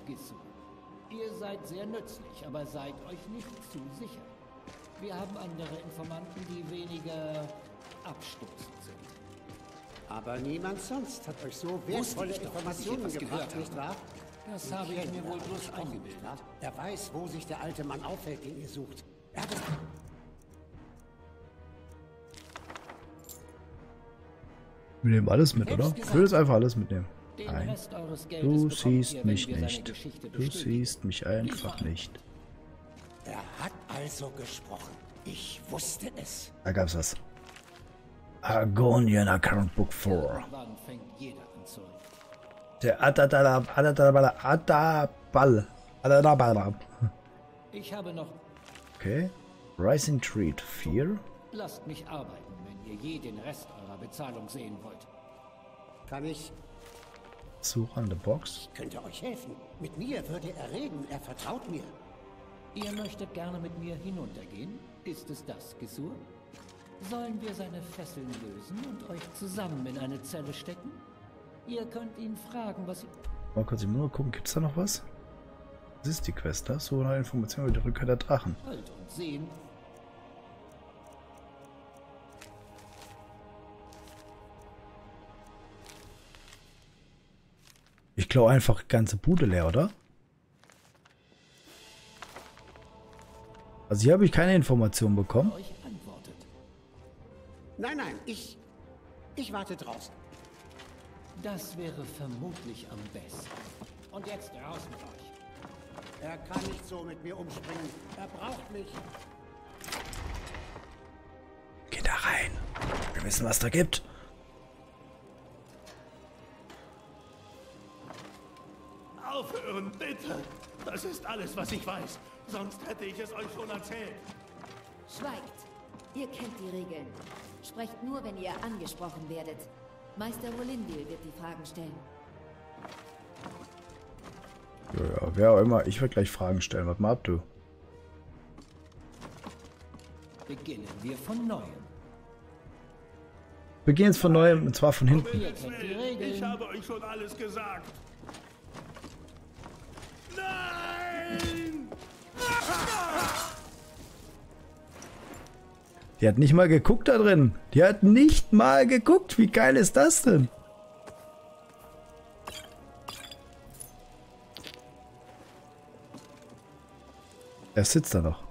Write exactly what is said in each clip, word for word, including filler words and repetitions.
Gisu. Ihr seid sehr nützlich, aber seid euch nicht zu sicher. Wir haben andere Informanten, die weniger abstoßend sind. Aber niemand sonst hat euch so wertvolle Informationen gebracht, nicht wahr? Das habe ich mir wohl bloß eingebildet. Er weiß, wo sich der alte Mann aufhält, den ihr sucht. Er hat es... Wir nehmen alles mit, oder? Ich will jetzt einfach alles mitnehmen. Nein. Du siehst mich nicht. Du siehst mich einfach nicht. Er hat also gesprochen. Ich wusste es. Da gab's was. Argonian Account Book vier. Wann fängt jeder an zu reden? Der Adadalab, Adadalab, Adabal. Adadabal. Ich habe noch... Okay. Rising Treat vier. Lasst mich arbeiten, wenn ihr je den Rest eurer Bezahlung sehen wollt. Kann ich... Suche an der Box. Ich könnte euch helfen. Mit mir würde er reden. Er vertraut mir. Ihr möchtet gerne mit mir hinuntergehen? Ist es das, Gesur? Sollen wir seine Fesseln lösen und euch zusammen in eine Zelle stecken? Ihr könnt ihn fragen, was ihr... Mal kurz im Nur gucken, gibt's da noch was? Was ist die Quest da? So eine Information über die Rückkehr der Drachen. Halt und sehen. Ich glaube einfach die ganze Bude leer, oder? Also hier habe ich keine Information bekommen. Euch antwortet. Nein, nein, ich... Ich warte draußen. Das wäre vermutlich am besten. Und jetzt raus mit euch. Er kann nicht so mit mir umspringen. Er braucht mich. Geh da rein. Wir wissen, was da gibt. Aufhören, bitte! Das ist alles, was ich weiß. Sonst hätte ich es euch schon erzählt. Schweigt. Ihr kennt die Regeln. Sprecht nur, wenn ihr angesprochen werdet. Meister Wolindil wird die Fragen stellen. Ja, ja, wer auch immer. Ich werde gleich Fragen stellen. Warte mal ab, du. Beginnen wir von neuem. Beginnen jetzt von neuem, und zwar von hinten. Ihr kennt die Regeln. Ich habe euch schon alles gesagt. Nein! Die hat nicht mal geguckt da drin. Die hat nicht mal geguckt. Wie geil ist das denn? Er sitzt da noch.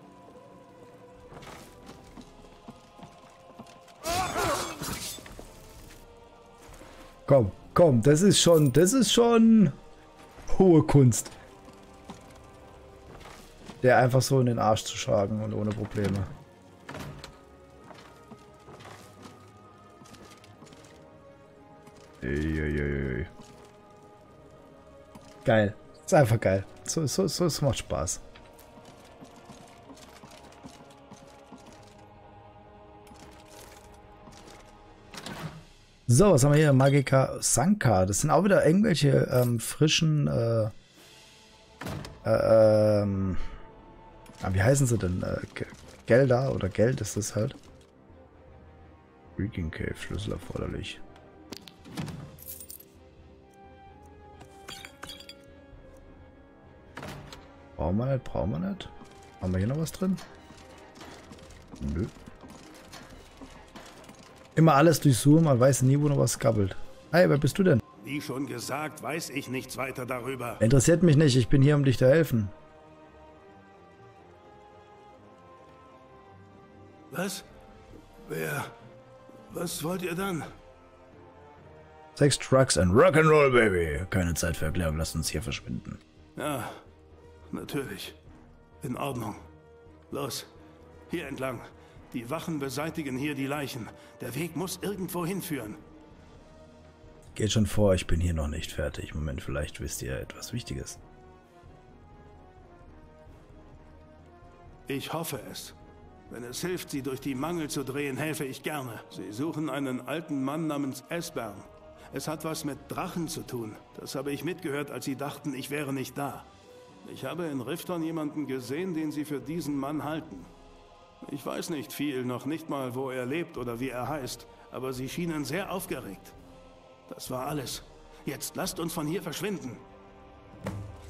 Komm, komm, das ist schon, das ist schon hohe Kunst. Der einfach so in den Arsch zu schlagen und ohne Probleme. Uiuiui. Geil. Ist einfach geil. So, so, so, es macht Spaß. So, was haben wir hier? Magika Sanka. Das sind auch wieder irgendwelche ähm, frischen äh, äh, ähm, ah, wie heißen sie denn? Äh, Gelder oder Geld ist das halt. Reeking Cave, Schlüssel erforderlich. Brauchen wir nicht, brauchen wir nicht. Haben wir hier noch was drin? Nö. Immer alles durchsuchen, man weiß nie, wo noch was gabbelt. Hey, wer bist du denn? Wie schon gesagt, weiß ich nichts weiter darüber. Interessiert mich nicht, ich bin hier, um dich zu helfen. Was? Wer? Was wollt ihr dann? Sex, Trucks and Rock'n'Roll, Baby. Keine Zeit für Erklärung, lasst uns hier verschwinden. Ja, natürlich. In Ordnung. Los, hier entlang. Die Wachen beseitigen hier die Leichen. Der Weg muss irgendwo hinführen. Geht schon vor, ich bin hier noch nicht fertig. Moment, vielleicht wisst ihr etwas Wichtiges. Ich hoffe es. Wenn es hilft, sie durch die Mangel zu drehen, helfe ich gerne. Sie suchen einen alten Mann namens Esbern. Es hat was mit Drachen zu tun. Das habe ich mitgehört, als sie dachten, ich wäre nicht da. Ich habe in Rifton jemanden gesehen, den sie für diesen Mann halten. Ich weiß nicht viel, noch nicht mal, wo er lebt oder wie er heißt, aber sie schienen sehr aufgeregt. Das war alles. Jetzt lasst uns von hier verschwinden.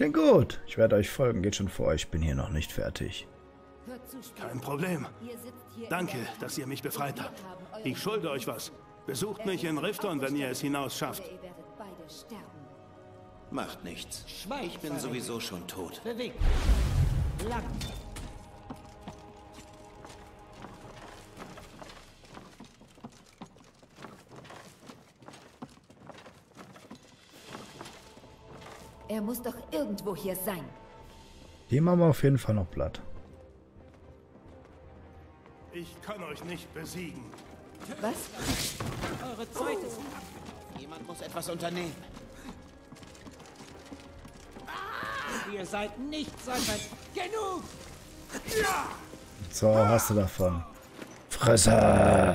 Klingt gut. Ich werde euch folgen. Geht schon vor. Ich bin hier noch nicht fertig. Kein Problem. Danke, dass ihr mich befreit habt. Ich schulde euch was. Besucht mich in Rifton, wenn ihr es hinaus schafft. Macht nichts. Ich bin sowieso schon tot. Bewegt. Lang. Er muss doch irgendwo hier sein. Die machen wir auf jeden Fall noch platt. Ich kann euch nicht besiegen. Was? Eure Zeit ist... Jemand muss etwas unternehmen. Ihr seid nicht sein genug! So, hast du davon. Fresse!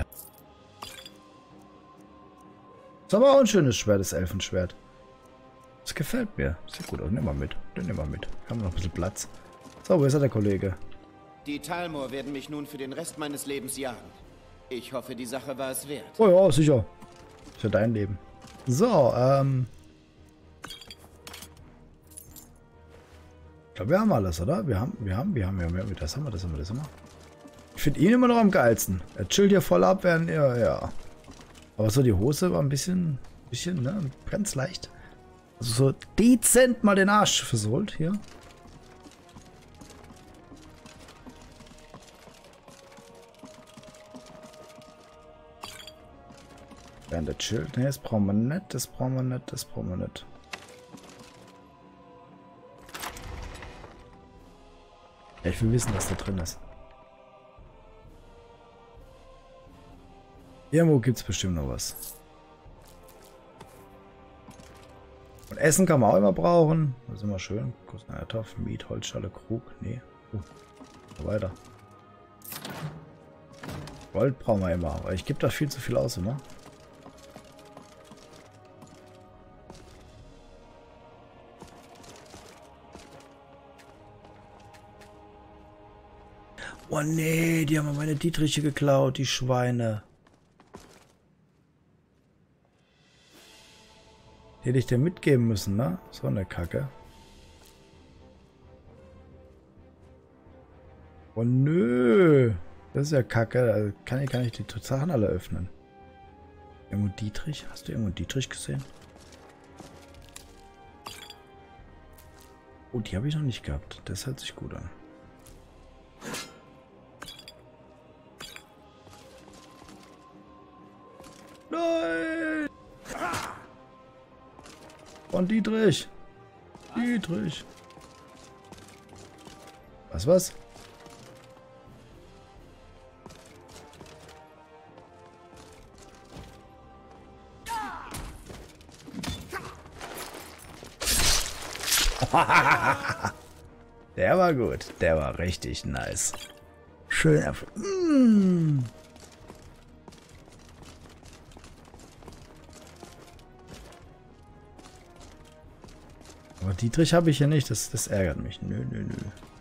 Ist aber auch ein schönes Schwert, das Elfenschwert. Das gefällt mir. Sieht gut aus. Nimm mal mit. Den nimm mal mit. Wir haben noch ein bisschen Platz. So, wo ist er, der Kollege? Die Talmor werden mich nun für den Rest meines Lebens jagen. Ich hoffe, die Sache war es wert. Oh ja, sicher. Ist ja dein Leben. So, ähm... ich glaube, wir haben alles, oder? Wir haben, wir haben, wir haben, wir haben, wir haben, das haben wir, das haben wir, das haben wir. Ich finde ihn immer noch am geilsten. Er chillt hier voll ab, während er, ja. Aber so die Hose war ein bisschen, bisschen, ne, ganz leicht. Also so dezent mal den Arsch versohlt hier. Während der chillt. Ne, das brauchen wir nicht, das brauchen wir nicht, das brauchen wir nicht. Ja, ich will wissen, was da drin ist. Irgendwo gibt es bestimmt noch was. Und Essen kann man auch immer brauchen. Das ist immer schön. Kartoffeln, Miet, Holzschale, Krug. Nee. Uh, weiter. Gold brauchen wir immer. Aber ich gebe da viel zu viel aus, immer. Oh nee, die haben meine Dietriche geklaut, die Schweine. Die hätte ich dir mitgeben müssen, ne? So eine Kacke. Oh nö. Das ist ja Kacke. Da kann ich gar nicht die Sachen alle öffnen. Irgendwo Dietrich? Hast du irgendwo Dietrich gesehen? Oh, die habe ich noch nicht gehabt. Das hört sich gut an. Nein! Von Dietrich! Dietrich! Was, was? Der war gut. Der war richtig nice. Schön. Mmh. Aber Dietrich habe ich hier nicht. Das, das ärgert mich. Nö, nö, nö.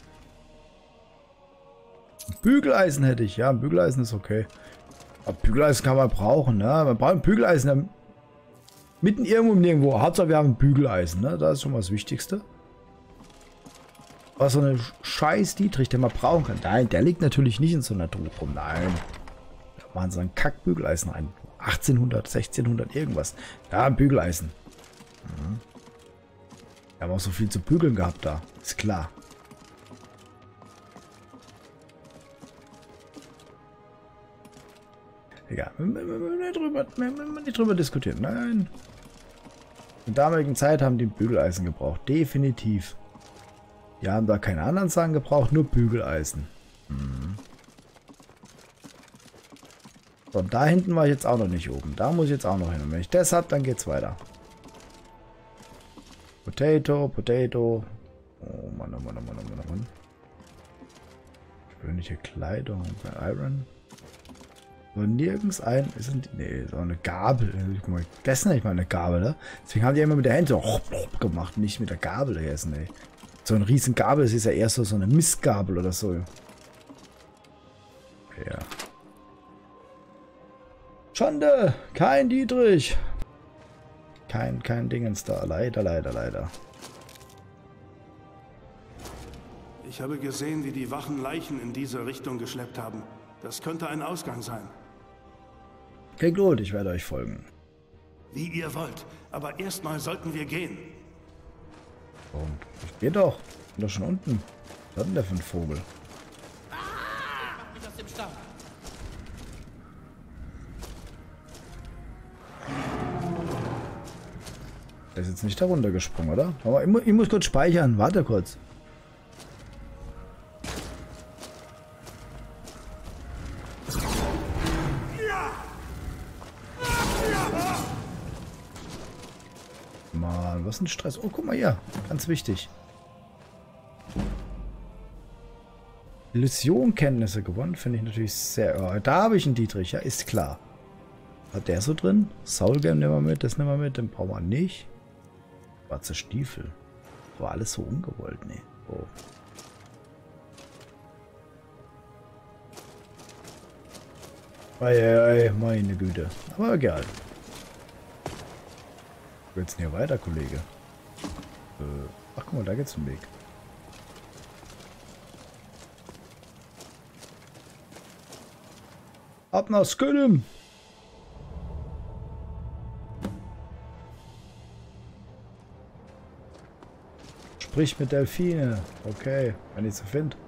Bügeleisen hätte ich. Ja, Bügeleisen ist okay. Aber Bügeleisen kann man brauchen. Ne? Man braucht ein Bügeleisen. Ja, mitten irgendwo und nirgendwo. Hauptsache wir haben ein Bügeleisen. Ne? Das ist schon mal das Wichtigste. Aber so eine scheiß Dietrich, den man brauchen kann. Nein, der liegt natürlich nicht in so einer Truhe rum. Nein. Da machen sie ein Kack-Bügeleisen rein. achtzehnhundert, sechzehnhundert, irgendwas. Ja, ein Bügeleisen. Mhm. Wir haben auch so viel zu bügeln gehabt da. Ist klar. Egal. Wir müssen nicht drüber, wir müssen nicht drüber diskutieren. Nein. In der damaligen Zeit haben die Bügeleisen gebraucht. Definitiv. Die haben da keine anderen Sachen gebraucht, nur Bügeleisen. Mhm. So, und da hinten war ich jetzt auch noch nicht oben. Da muss ich jetzt auch noch hin. Und wenn ich das habe, dann geht's weiter. Potato, Potato. Oh Mann, oh Mann, oh Mann, oh Mann, oh Mann. Gewöhnliche Kleidung bei Iron. So, nirgends ein. Ist ein, nee, so eine Gabel. Guck mal, gegessen hätte ich mal eine Gabel, ne? Deswegen haben die immer mit der Hand so gemacht, nicht mit der Gabel gegessen, ey. So ein riesen Gabel, das ist ja eher so, so eine Mistgabel oder so. Ja. Schande! Kein Dietrich! Kein, kein Dingens da. Leider, leider, leider. Ich habe gesehen, wie die Wachen Leichen in diese Richtung geschleppt haben. Das könnte ein Ausgang sein. Okay, gut, ich werde euch folgen. Wie ihr wollt, aber erstmal sollten wir gehen. Warum? Ich geh doch. Ich bin doch schon unten. Was hat denn der für ein Vogel? Der ist jetzt nicht da runtergesprungen, oder? Aber ich, mu ich muss kurz speichern. Warte kurz. Mann, was ein Stress. Oh, guck mal hier. Ganz wichtig. Illusionkenntnisse gewonnen. Finde ich natürlich sehr... Oh, da habe ich einen Dietrich. Ja, ist klar. Hat der so drin? Soulgame nehmen wir mit. Das nehmen wir mit. Den brauchen wir nicht. Schwarze Stiefel. War alles so ungewollt, ne? Oh. Ei, ei, ei, meine Güte. Aber egal. Wo geht's denn hier weiter, Kollege? Äh, ach, guck mal, da geht's einen Weg. Ab nach Skyllim! Sprich mit Delfine. Okay, wenn ich sie finde.